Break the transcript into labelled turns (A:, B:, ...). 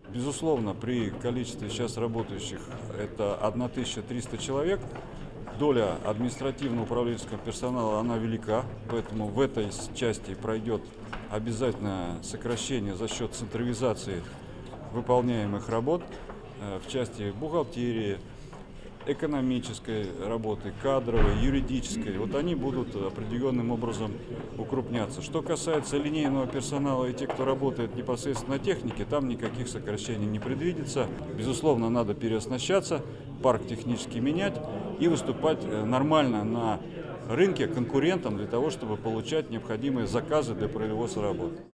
A: Безусловно, при количестве сейчас работающих это 1300 человек, доля административно-управленческого персонала она велика, поэтому в этой части пройдет обязательно сокращение за счет централизации выполняемых работ в части бухгалтерии, экономической работы, кадровой, юридической. Вот они будут определенным образом укрупняться. Что касается линейного персонала и тех, кто работает непосредственно на технике, там никаких сокращений не предвидится. Безусловно, надо переоснащаться, парк технически менять и выступать нормально на рынке конкурентам для того, чтобы получать необходимые заказы для производства работ.